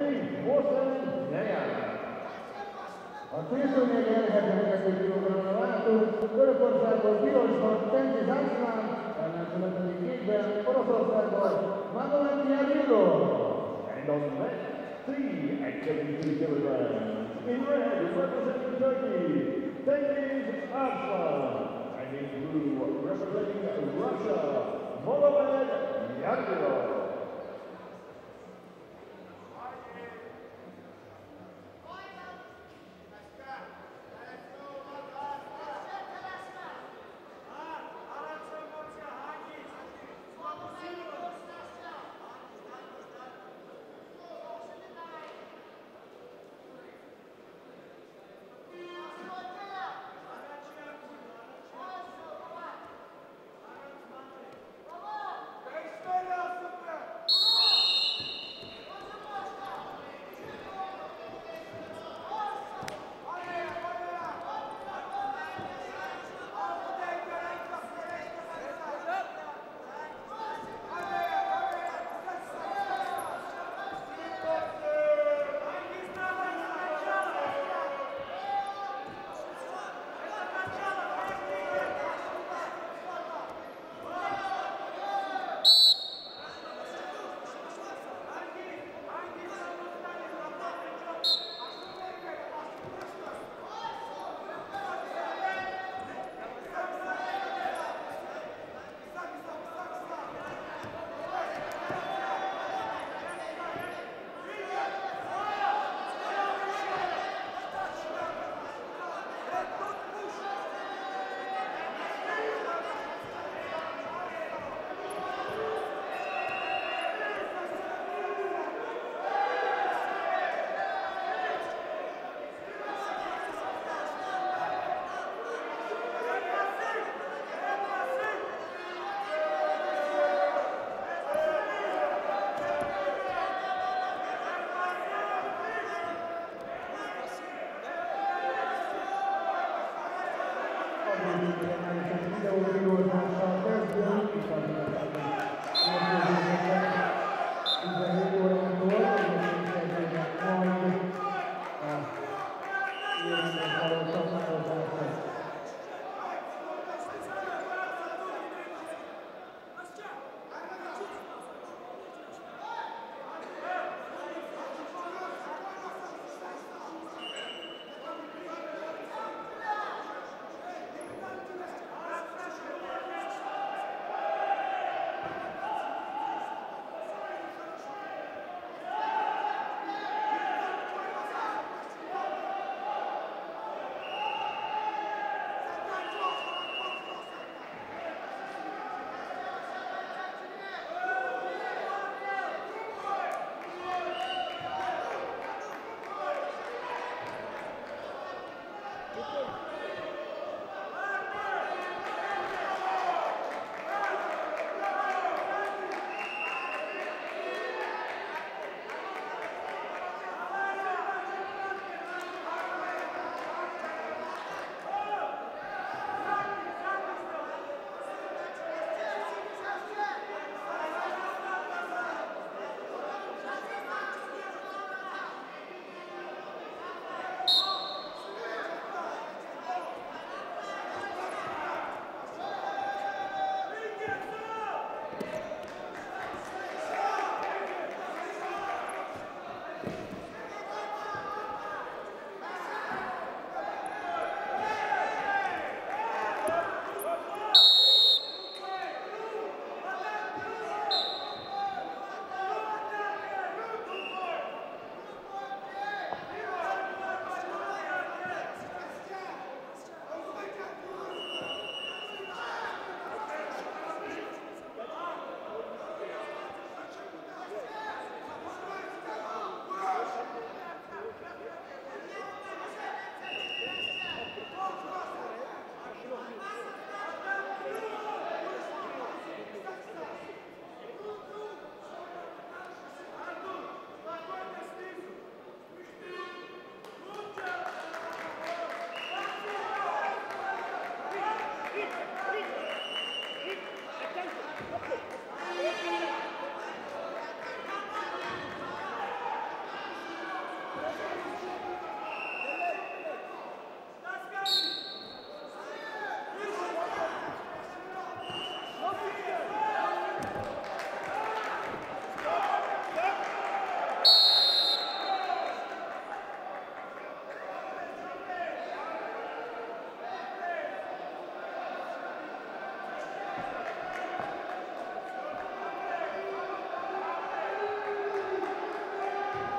8 Attenzione che è il primo granato, quello forse colpito il contenti Zansman, la nazionale di Kidber, quello forse Magolan di Arrivo. And on that, 3 at 72 kilograms. In red, representing Turkey, Tengiz Arslan. And in blue, representing Russia, Mohamed Yagirov.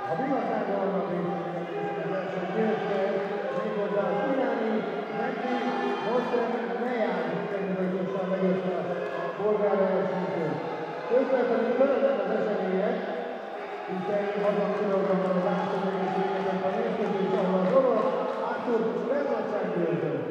A Bivaszágolnak is az első győztes, méghozzá az iráni Menti Moszem Neján természetesen megölte a polgárversenyzőt. Közben pedig törödnek az események, hiszen 60 kg-ban az átszövegészségeket a mérkőzés, ahol az orosz Artur Lednacek győzött.